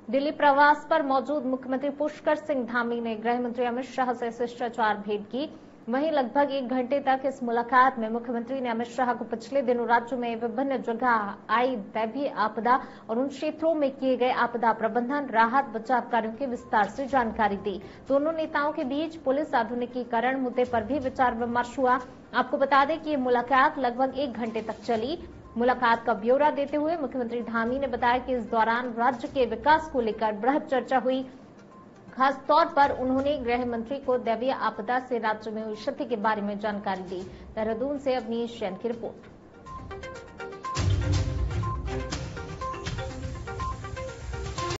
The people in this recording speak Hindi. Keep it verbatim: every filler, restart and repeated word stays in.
दिल्ली प्रवास पर मौजूद मुख्यमंत्री पुष्कर सिंह धामी ने गृह मंत्री अमित शाह से शिष्टाचार भेंट की। वहीं लगभग एक घंटे तक इस मुलाकात में मुख्यमंत्री ने अमित शाह को पिछले दिनों राज्य में विभिन्न जगह आई दैवीय आपदा और उन क्षेत्रों में किए गए आपदा प्रबंधन, राहत, बचाव कार्यों की विस्तार से जानकारी दी। दोनों नेताओं के बीच पुलिस आधुनिकीकरण मुद्दे पर भी विचार विमर्श हुआ। आपको बता दें कि ये मुलाकात लगभग एक घंटे तक चली। मुलाकात का ब्यौरा देते हुए मुख्यमंत्री धामी ने बताया कि इस दौरान राज्य के विकास को लेकर बृहद चर्चा हुई। खास तौर पर उन्होंने गृह मंत्री को दैवीय आपदा से राज्य में हुई क्षति के बारे में जानकारी दी। देहरादून से अवनीश जैन की रिपोर्ट।